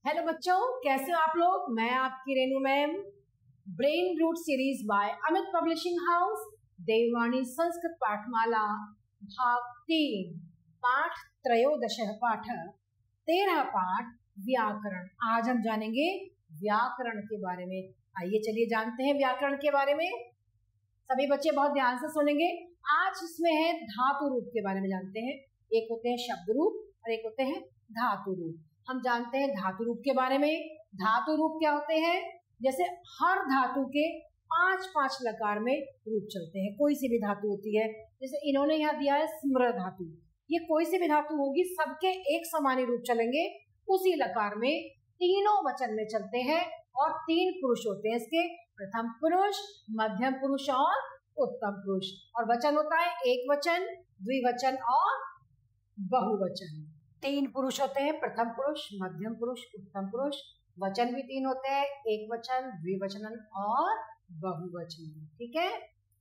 Hello बच्चों, कैसे हो आप लोग। मैं आपकी Renu ma'am. Brain root series by Amit publishing house, Devvani Sanskrit पाठमाला, भाग 3, पाठ त्रयोदश, पाठ 13, पाठ व्याकरण। आज हम जानेंगे व्याकरण के बारे में। आइए चलिए जानते हैं व्याकरण के बारे में। सभी बच्चे बहुत ध्यान से सुनेंगे। आज इसमें है धातु रूप के बारे में जानते हैं। एक होते हैं शब्द रूप और एक होते हैं धातु रूप। हम जानते हैं धातु रूप के बारे में। धातु रूप क्या होते हैं? जैसे हर धातु के 5-5 लकार में रूप चलते हैं। कोई सी भी धातु होती है, जैसे इन्होंने यहाँ दिया है स्मृ धातु। ये कोई सी भी धातु होगी, सबके एक समान ही रूप चलेंगे। उसी लकार में तीनों वचन में चलते हैं और 3 पुरुष होते हैं इसके, प्रथम पुरुष, मध्यम पुरुष और उत्तम पुरुष। और वचन होता है एक वचन, द्विवचन और बहुवचन। 3 पुरुष होते हैं, प्रथम पुरुष, मध्यम पुरुष, उत्तम पुरुष। वचन भी 3 होते हैं, एक वचन, द्विवचन और बहुवचन। ठीक है।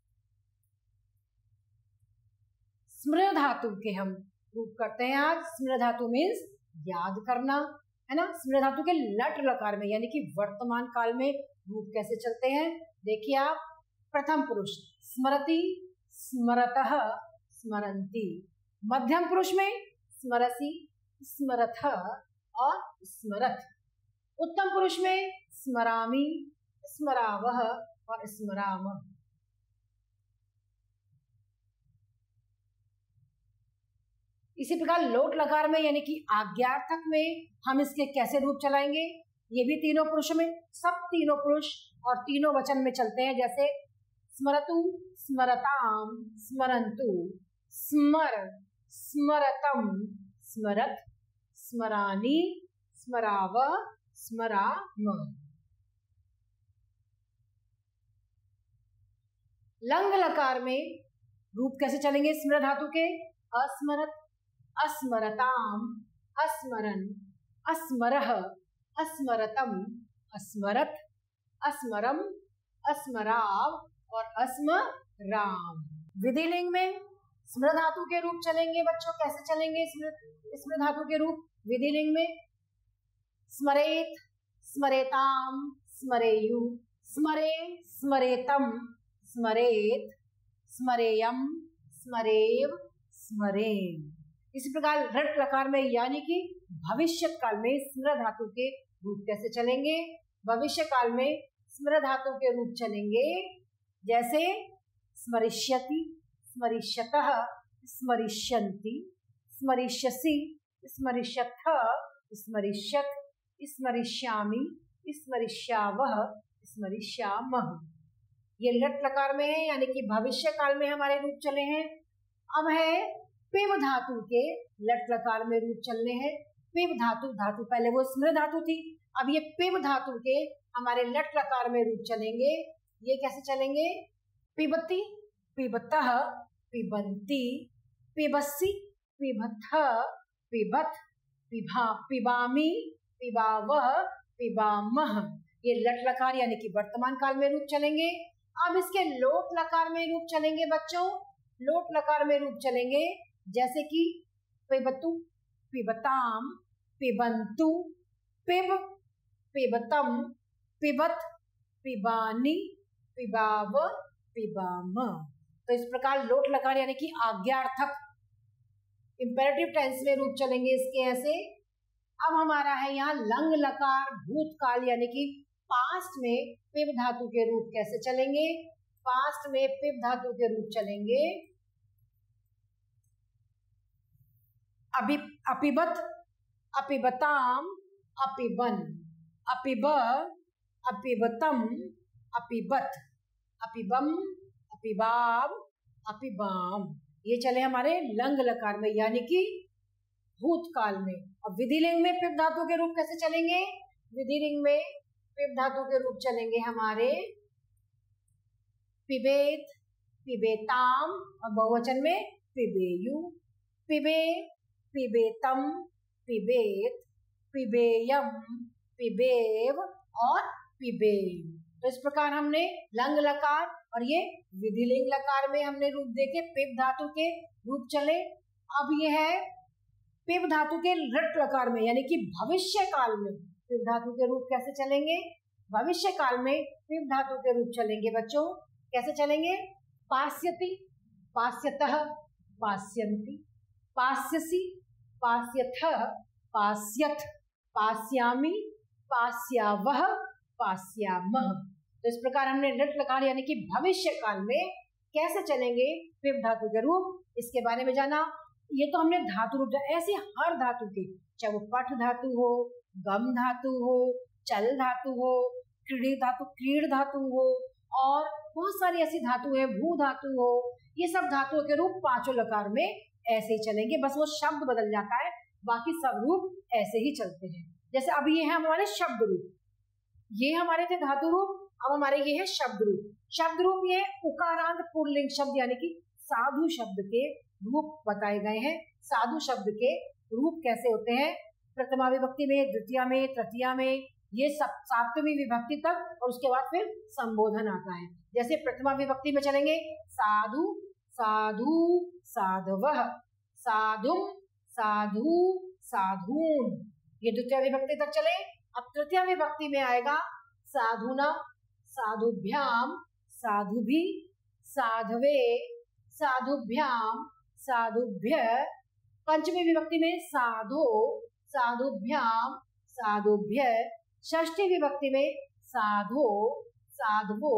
स्मृ धातु के हम रूप करते हैं आज। स्मृ धातु मीन्स याद करना, है ना। स्मृ धातु के लट लकार में यानी कि वर्तमान काल में रूप कैसे चलते हैं, देखिए आप। प्रथम पुरुष स्मरति, स्मरतः, स्मरन्ति। मध्यम पुरुष में स्मरसि, स्मरथ और स्मरथ। उत्तम पुरुष में स्मरामि, स्मरावह और स्मरामः। इसी प्रकार लोट लकार में यानी कि आज्ञार्थक में हम इसके कैसे रूप चलाएंगे। ये भी तीनों पुरुष में, सब तीनों पुरुष और तीनों वचन में चलते हैं। जैसे स्मरतु, स्मरताम, स्मरन्तु, स्मर, स्मरतम, स्मरत, स्मरानि, स्मराव, स्मराम। लंग लकार में रूप कैसे चलेंगे स्मृ धातु के? अस्मरत, अस्मरताम, अस्मरन, अस्मरः, अस्मरतम, अस्मरत, अस्मरम, अस्मराव और अस्मराम। विधिलिंग में स्मृ धातु के रूप चलेंगे बच्चों। कैसे चलेंगे स्मृ धातु के रूप विधिलिंग में? स्मरेत, स्मरेताम, स्मरेयु, स्मरे, स्मरेतम, स्मरेत, स्मरेयम, स्मरेव, स्मरेम। इसी प्रकार रट लकार में यानी कि भविष्य काल में स्मृ धातु के रूप कैसे चलेंगे? भविष्य काल में स्मृ धातु के रूप चलेंगे जैसे स्मरिष्यति, स्मरिष्यतः, स्मरिष्यन्ति, स्मरिष्यसि, स्मरिष्यथ, स्मरिष्यत, स्मरिष्यामि, स्मरिष्यावः, स्मरिष्यामः। ये लट लकार में है यानी कि भविष्य काल में हमारे रूप चले हैं। अब है पिब धातु के लट लकार में रूप चलने हैं। पिब धातु, धातु पहले वो स्मृ धातु थी, अब ये पिब धातु के हमारे लट लकार में रूप चलेंगे। ये कैसे चलेंगे? पिबति, पिबतः, पिबन्ति, पिबसि, पिबथ, पिबत, पिबा, पिबामि, पिबावह, पिबामह। ये लट लकार यानी कि वर्तमान काल में रूप चलेंगे। अब इसके लोट लकार में रूप चलेंगे बच्चों। लोट लकार में रूप चलेंगे जैसे कि पिबतु, पिबताम, पिबन्तु, पिब, पिबतम, पिबत, पिबानि, पिबाव, पिबाम। तो इस प्रकार लोट लकार यानी कि आज्ञार्थक इंपेरेटिव टेंस में रूप चलेंगे इसके ऐसे। अब हमारा है यहाँ लंग लकार भूतकाल यानी कि पास्ट में पिब धातु के रूप कैसे चलेंगे? पास्ट में पिब धातु के रूप चलेंगे अपिबत, अपिबताम, अपिबन, अपिब, अपिबतम, अपिबत, अपिबम, अपिबाव, अपिबाम। ये चले हमारे लंग लकार में यानी कि भूतकाल में। और विधिलिंग में पिब धातु के रूप कैसे चलेंगे? विधिलिंग में पिब धातु के रूप चलेंगे हमारे पिबेत, पिबेताम और बहुवचन में पिबेयु, पिबे, पिबेतम, पिबेत, पिबेयम, पिबेव और पिबेम। तो इस प्रकार हमने लंग लकार और ये विधिलिंग लकार में हमने रूप देखे पिब धातु के रूप चले। अब ये है पिब धातु के लट लकार में यानी कि भविष्य काल में पिप धातु के रूप कैसे चलेंगे? भविष्य काल में पिप धातु के रूप चलेंगे बच्चों। कैसे चलेंगे? पास्यति, पास्यतः, पास्यन्ति, पास्यसि, पास्यथः, पास्यथ, पास्यामि, पास्यावः, पास्यामः। तो इस प्रकार हमने लट लकार यानी कि भविष्य काल में कैसे चलेंगे पिप धातु के रूप, इसके बारे में जाना। ये तो हमने धातु रूप, ऐसे हर धातु के, चाहे वो पठ धातु हो, गम धातु हो, चल धातु हो, क्रीड़ धातु, क्रीड़ धातु हो, और बहुत सारी ऐसी धातु है, भू धातु हो, ये सब धातुओं के रूप पांचों लकार में ऐसे ही चलेंगे, बस वो शब्द बदल जाता है, बाकी सब रूप ऐसे ही चलते हैं। जैसे अभी ये है हमारे शब्द रूप, ये हमारे थे धातु रूप, अब हमारे ये है शब्द रूप। शब्द रूप ये उकारांत पुल्लिंग शब्द यानी कि साधु शब्द के रूप बताए गए हैं। साधु शब्द के रूप कैसे होते हैं? प्रथमा विभक्ति में, द्वितीया में, तृतीया में, ये सब सप्तमी विभक्ति तक, और उसके बाद फिर संबोधन आता है। जैसे प्रथमा विभक्ति में चलेंगे साधु, साधु, साधवः, साधुम, साधु, साधून, ये द्वितीय विभक्ति तक चले। अब तृतीय विभक्ति में आएगा साधुना, साधुभ्याम, साधुभि, साधवे, साधुभ्याम, साधुभ्य। पंचमी विभक्ति में साधो, साधुभ्याम, साधुभ्य। षष्ठी विभक्ति में साधो, साधवो,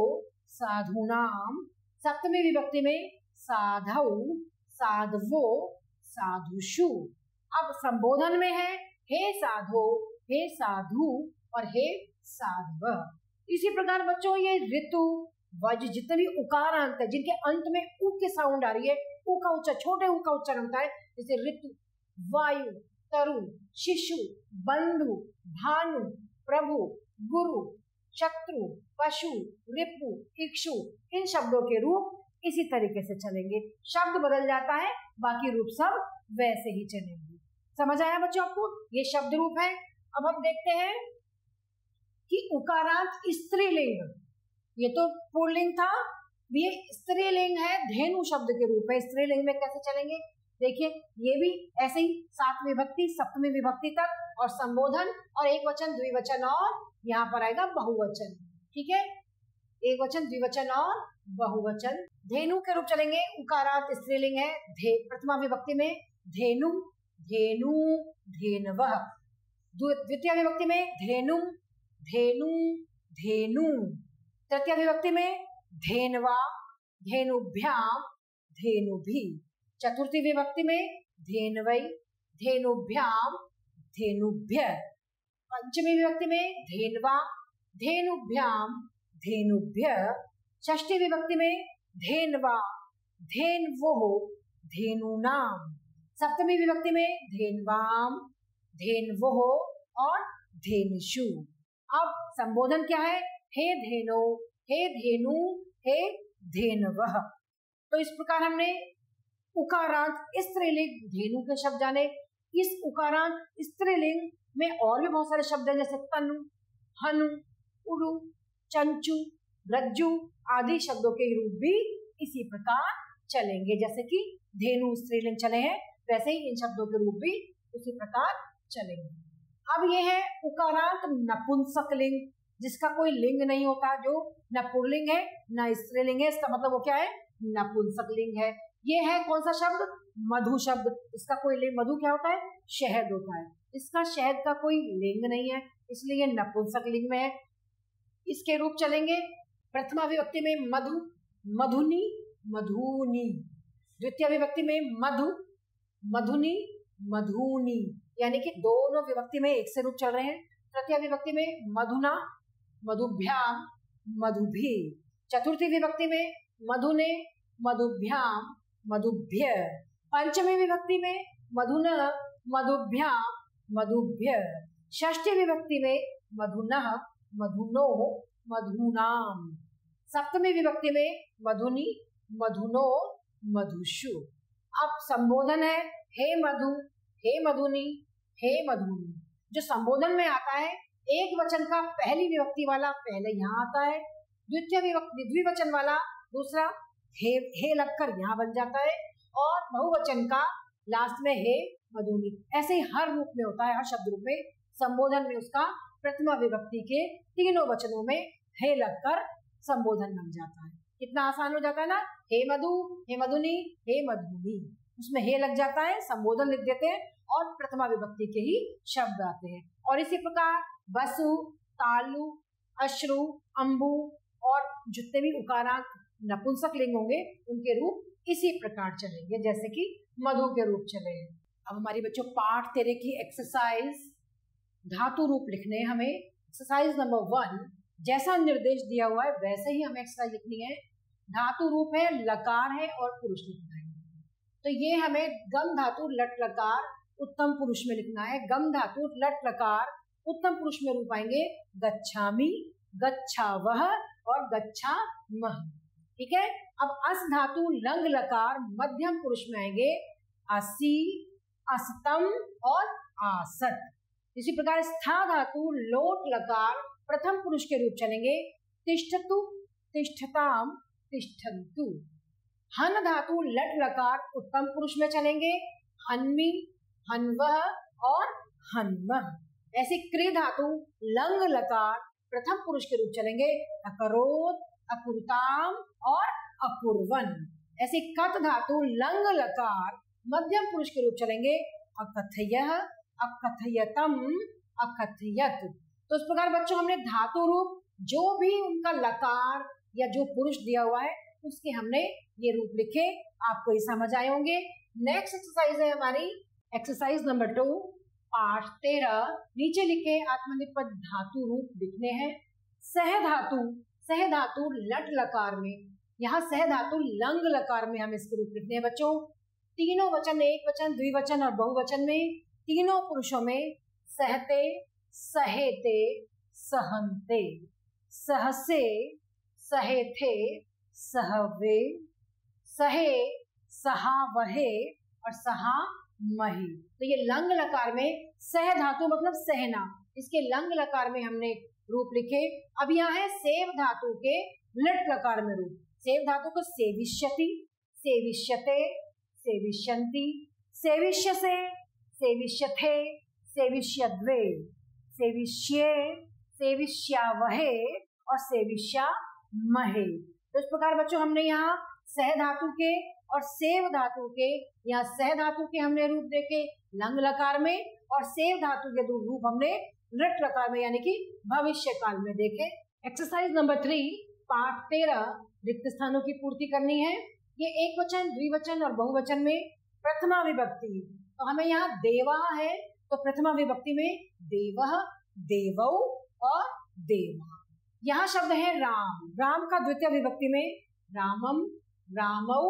साधूनाम। सप्तमी विभक्ति में साधौ, साधवो, साधुषु। अब संबोधन में है हे साधो, हे साधु और हे साधव। इसी प्रकार बच्चों ये ऋतु, वज, जितने भी उकारांत है जिनके अंत में उ की साउंड आ रही है, उ का उच्चारण, छोटे उ का उच्चारण होता है, जैसे ऋतु, वायु, तरु, शिशु, बंधु, भानु, प्रभु, गुरु, शत्रु, पशु, रिपु, इक्षु, इन शब्दों के रूप इसी तरीके से चलेंगे। शब्द बदल जाता है, बाकी रूप सब वैसे ही चलेंगे। समझ आया बच्चों आपको? ये शब्द रूप है। अब हम देखते हैं कि उकारांत स्त्रीलिंग, ये तो पुल्लिंग था, ये स्त्रीलिंग है, धेनु शब्द के रूप है। स्त्रीलिंग में कैसे चलेंगे? देखिए ये भी ऐसे ही सातवीं विभक्ति, सप्तमी विभक्ति तक, और संबोधन, और एक वचन, द्विवचन, और यहाँ पर आएगा बहुवचन। ठीक है, एक वचन, द्विवचन और बहुवचन। धेनु के रूप चलेंगे, उकारांत स्त्रीलिंग है। प्रथमा विभक्ति में धेनु, धेनु, धेनवः। द्वितीय विभक्ति में धेनु, धेनु, धेनु। तृतीय विभक्ति में धेनवा, धेनुभ्याम, धेनुभि। चतुर्थी विभक्ति में धेनवै, धेनुभ्याम, धेनुभ्य। पंचमी विभक्ति में धेनवा, धेनुभ्याम, धेनुभ्य। षष्ठी विभक्ति में धेनवा, धेनवोः, धेनूनाम। सप्तमी विभक्ति में धेनवाम, धेनवोः और धेनुषु। अब संबोधन क्या है? हे धेनो, हे धेनु, हे धेनवः। तो इस प्रकार हमने उकारांत स्त्रीलिंग धेनु के शब्द जाने। इस उकारांत स्त्रीलिंग में और भी बहुत सारे शब्द हैं, जैसे तनु, हनु, उरु, चंचु, रज्जु आदि शब्दों के रूप भी इसी प्रकार चलेंगे। जैसे कि धेनु स्त्रीलिंग चले हैं, वैसे ही इन शब्दों के रूप भी उसी प्रकार चलेंगे। अब ये है उकारांत नपुंसकलिंग, जिसका कोई लिंग नहीं होता, जो न पुल्लिंग है न स्त्रीलिंग है, इसका मतलब वो क्या है? नपुंसकलिंग है। ये है कौन सा शब्द? मधु शब्द। इसका कोई लिंग, मधु क्या होता है? शहद होता है। इसका शहद का कोई लिंग नहीं है, इसलिए ये नपुंसकलिंग में है। इसके रूप चलेंगे प्रथमा विभक्ति में मधु, मधुनी, मधुनी। द्वितीय विभक्ति में मधु, मधुनी, मधुनी, यानी कि दोनों विभक्ति में एक से रूप चल रहे हैं। तृतीय विभक्ति में मधुना, मधुभ्याम, मधुभि। चतुर्थी विभक्ति में मधुने, मधुभ्याम, मधुभ्य। पंचमी विभक्ति में मधुना, मधुभ्याम, मधुभ्य। षष्ठी विभक्ति में मधुनः, मधुनो, मधुनाम। सप्तमी विभक्ति में मधुनी, मधुनो, मधुषु। अब संबोधन है हे मधु, हे मधुनी, हे मधुनी। जो संबोधन में आता है एक वचन का पहली विभक्ति वाला पहले यहाँ आता है, द्वितीय विभक्ति द्विवचन वाला दूसरा हे लगकर यहाँ बन जाता है, और बहुवचन का लास्ट में हे मधुनी। ऐसे ही हर रूप में होता है, हर शब्द रूप में संबोधन में उसका प्रथमा विभक्ति के तीनों वचनों में हे लगकर संबोधन बन जाता है। कितना आसान हो जाता है ना, हे मधु, हे मधुनी, हे मधुनी, उसमें हे लग जाता है, संबोधन लिख देते हैं और प्रथमा विभक्ति के ही शब्द आते हैं। और इसी प्रकार वसु, तालु, अश्रु, अंबु और जितने भी उकारांत नपुंसक लिंग होंगे उनके रूप इसी प्रकार चलेंगे जैसे कि मधु के रूप चले हैं। अब हमारी बच्चों पाठ 13 की एक्सरसाइज धातु रूप लिखने हैं हमें। एक्सरसाइज नंबर 1 जैसा निर्देश दिया हुआ है वैसे ही हमें एक्सरसाइज लिखनी है। धातु रूप है, लकार है और पुरुष लिखना है। तो ये हमें गम धातु लट लकार उत्तम पुरुष में लिखना है। गम धातु लट लकार उत्तम पुरुष में रूप आएंगे गच्छामि, गच्छावह और गच्छामः। ठीक है। अब अस धातु लंग लकार मध्यम पुरुष में आएंगे असि, अस्तम और आसत। इसी प्रकार स्था धातु लोट लकार प्रथम पुरुष के रूप चलेंगे तिष्ठतु, तिष्ठताम, तिष्ठन्तु। हन धातु लट लकार उत्तम पुरुष में चलेंगे हन्मि, हन्वः और हन्मः। ऐसे क्रि धातु लंग लकार प्रथम पुरुष के रूप चलेंगे अकरोत्, अकुरुताम और अकुर्वन। ऐसे कथ धातु लंग लकार मध्यम पुरुष के रूप चलेंगे अकथयः, अकथयतम, अकथयत। तो इस प्रकार बच्चों हमने धातु रूप जो भी उनका लकार या जो पुरुष दिया हुआ है उसके हमने ये रूप लिखे। आपको ये समझ आए होंगे। नेक्स्ट एक्सरसाइज है हमारी एक्सरसाइज नंबर 2 पाठ 13। नीचे लिखे आत्मनिपद धातु रूप लिखने हैं। सह धातु, सह धातु लट लकार में, यहाँ सह धातु लंग लकार में हम इसके रूप लिखने हैं बच्चों। तीनों वचन, एक वचन, द्विवचन और बहुवचन में, तीनों पुरुषों में सहते, सहेते, सहन्ते, सहसे, सहेथे, सहवे, सहे, सहावहे और सहामहे। तो ये लंग लकार में सह धातु मतलब सहना, इसके लंग लकार में हमने रूप लिखे। अब यहाँ है सेव धातु के लट लकार में रूप। सेव धातु को सेविष्यति, सेविष्यते, सेविष्यन्ति, सेविष्यसे, सेविष्यथे, सेविष्यद्वे, सेविष्ये, सेविष्यावहे और सेविष्यामहे। तो इस प्रकार बच्चों हमने यहाँ सह धातु के और सेव धातु के, यहाँ सह धातु के हमने रूप देखे लंग लकार में और सेव धातु के रूप हमने लट लकार में यानी कि भविष्य काल में देखे। एक्सरसाइज नंबर 3 पाठ 13 रिक्त स्थानों की पूर्ति करनी है। ये एक वचन, द्विवचन और बहुवचन में प्रथमा विभक्ति। तो हमें यहाँ देवा है तो प्रथमा विभक्ति में देवः, देवौ और देवा। यहाँ शब्द है राम, राम का द्वितीय विभक्ति में रामम, रामौ,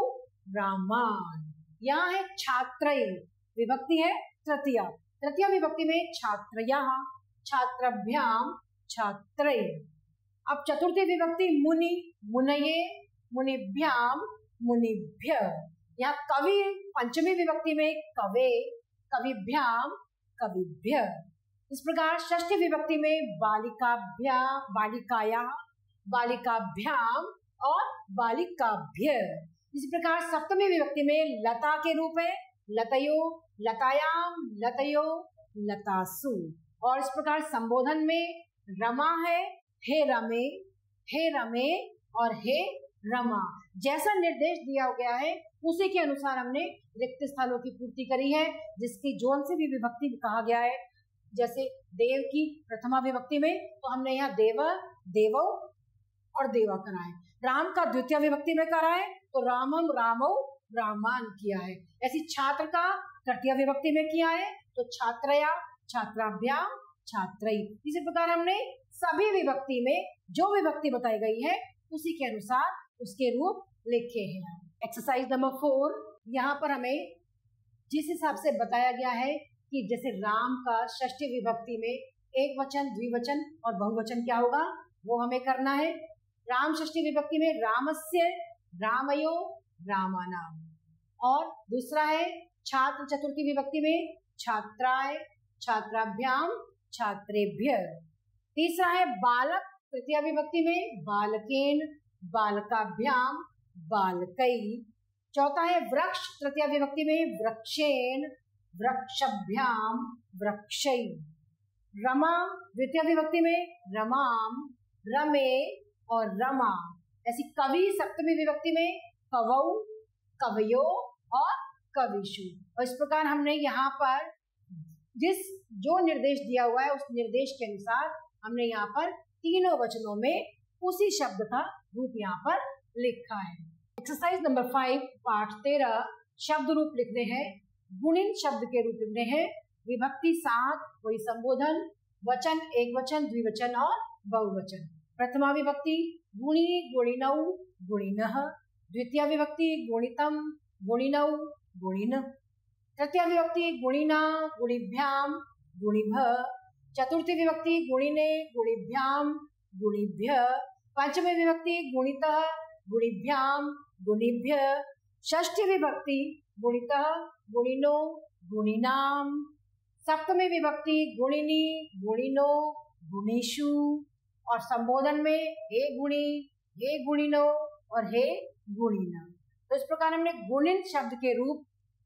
रामान। यहाँ है छात्रय, विभक्ति है तृतीय, तृतीय विभक्ति में छात्रयः, छात्रभ्याम, छात्रय। अब चतुर्थी विभक्ति मुनि, मुनये, मुनिभ्याम, मुनिभ्य। यहाँ कवि पंचमी विभक्ति में कवे, कविभ्याम, कविभ्य। इस प्रकार षष्ठी विभक्ति में बालिकाभ्या, बालिकाया, बालिकाभ्याम और बालिकाभ्य। इसी प्रकार सप्तमी विभक्ति में लता के रूप है लतयो, लतायाम, लतयो, लतासु। और इस प्रकार संबोधन में रमा है हे रमे, हे रमे और हे रमा। जैसा निर्देश दिया गया है उसी के अनुसार हमने रिक्त स्थानों की पूर्ति करी है, जिसकी जोन से भी विभक्ति कहा गया है। जैसे देव की प्रथमा विभक्ति में तो हमने यहाँ देव, देवो और देवा करा है। राम का द्वितीय विभक्ति में करा है तो रामम, रामो, रामान किया है। ऐसी छात्र का तृतीय विभक्ति में किया है तो छात्रया, छात्राभ्याम, छात्रई। इसी प्रकार हमने सभी विभक्ति में जो विभक्ति बताई गई है उसी के अनुसार उसके रूप लिखे हैं। एक्सरसाइज नंबर 4 यहाँ पर हमें जिस हिसाब से बताया गया है कि जैसे राम का षष्ठी विभक्ति में एक वचन, द्विवचन और बहुवचन क्या होगा वो हमें करना है। राम षष्ठी विभक्ति में रामस्य, रामयो, रामानाम। और दूसरा है छात्र चतुर्थी विभक्ति में छात्राय, छात्राभ्याम, छात्रेभ्य। तीसरा है बालक तृतीय विभक्ति में बालकेन, बालकाभ्याम, बालकई। चौथा है वृक्ष तृतीय विभक्ति में वृक्षेन, वृक्षभ्याम, वृक्षई। रमा द्वितीय विभक्ति में रमाम, रमे और रमा। ऐसी कवि सप्तमी विभक्ति में कवौ, कवयो और कविषु। और इस प्रकार हमने यहाँ पर जो निर्देश दिया हुआ है उस निर्देश के अनुसार हमने यहाँ पर तीनों वचनों में उसी शब्द का रूप यहाँ पर लिखा है। एक्सरसाइज नंबर 5 पाठ 13 शब्द रूप लिखने हैं। गुणिन शब्द के रूप लिखने हैं। विभक्ति 7, कोई संबोधन, वचन एक वचन, द्विवचन और बहुवचन। प्रथमा विभक्ति गुणी, गुणिनौ, गुणिनः। द्वितीय विभक्ति गुणितम, गुणिनौ, गुणिन। तृतीय विभक्ति गुणिना, गुणिभ्याम, गुणिभ्य। चतुर्थी विभक्ति गुणिने, गुणिभ्याम, गुणिभ्य। पंचमी विभक्ति गुणितः, गुणिभ्याम, गुणिभ्य। षष्ठी विभक्ति गुणितः, गुणिनो, गुणिनाम। सप्तमी विभक्ति गुणिनी, गुणिनो, गुणिषु। और संबोधन में हे गुणी, हे गुणिनो और हे गुणिना। तो इस प्रकार हमने गुणिन शब्द के रूप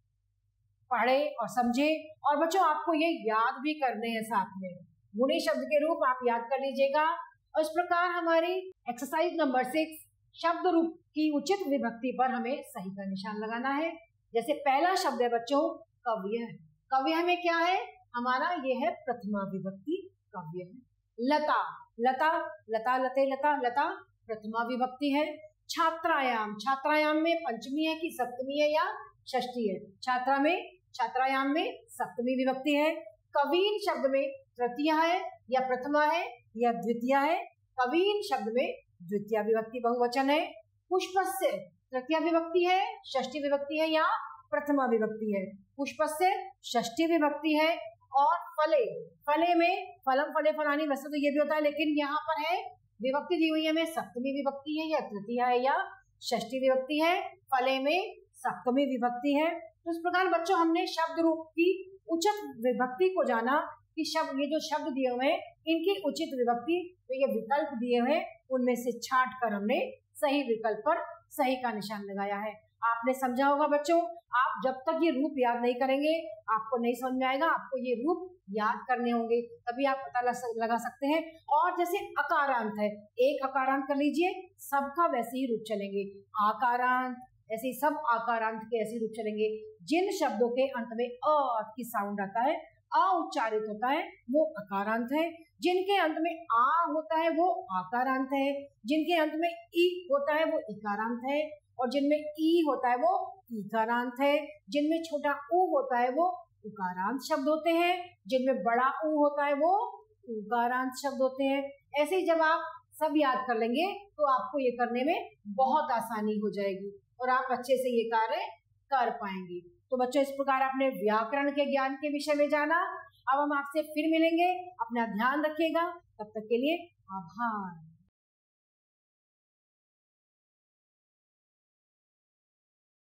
पढ़े और समझे। और बच्चों आपको ये याद भी करने हैं साथ में। गुणी शब्द के रूप आप याद कर लीजिएगा। और इस प्रकार हमारी एक्सरसाइज नंबर 6 शब्द रूप की उचित विभक्ति पर हमें सही का निशान लगाना है। जैसे पहला शब्द है बच्चों कव्य। कव्य में क्या है हमारा, ये है प्रथमा विभक्ति कव्य है। लता, लता, लता, लते, लता, लता प्रथमा विभक्ति है। छात्रायाम, छात्रायाम में पंचमी है कि सप्तमी है या षष्ठी है? छात्रा में, छात्रायाम में सप्तमी विभक्ति है। कवीन शब्द में तृतीय है या प्रथमा है या द्वितीय है? कवीन शब्द में द्वितीय विभक्ति बहुवचन है। पुष्पस्य तृतीय विभक्ति है, षष्ठी विभक्ति है या प्रथमा विभक्ति है? पुष्पस्य षष्ठी विभक्ति है। और फले, फले में फलम, फले, फलानी, वैसे तो ये भी होता है लेकिन यहाँ पर है विभक्ति दी हुई है में सप्तमी विभक्ति है या तृतीय है या षष्ठी विभक्ति है। फले में सप्तमी विभक्ति है। तो इस प्रकार बच्चों हमने शब्द रूप की उचित विभक्ति को जाना कि शब्द, ये जो शब्द दिए हुए हैं इनकी उचित विभक्ति, तो ये विकल्प दिए हुए उनमें से छांट कर हमने सही विकल्प पर सही का निशान लगाया है। आपने समझा होगा बच्चों। आप जब तक ये रूप याद नहीं करेंगे आपको नहीं समझ में आएगा। आपको ये रूप याद करने होंगे तभी आप पता लगा सकते हैं। और जैसे अकारांत है, एक अकारांत कर लीजिए, सबका वैसे ही रूप चलेंगे। आकारांत, ऐसे सब आकारांत के ऐसे रूप चलेंगे। जिन शब्दों के अंत में अ की साउंड आता है, अ उच्चारित होता है, वो अकारांत है। जिनके अंत में आ होता है वो आकारांत है। जिनके अंत में ई होता है वो इकारांत है। और जिनमें ई होता है वो ईकारांत है। जिनमें छोटा ऊ होता है वो उकारांत शब्द होते हैं। जिनमें बड़ा ऊ होता है वो उकारांत शब्द होते हैं। ऐसे ही जब आप सब याद कर लेंगे तो आपको ये करने में बहुत आसानी हो जाएगी और आप अच्छे से ये कार्य कर पाएंगे। तो बच्चों इस प्रकार आपने व्याकरण के ज्ञान के विषय में जाना। अब हम आपसे फिर मिलेंगे। अपना ध्यान रखिएगा। तब तक के लिए आभार।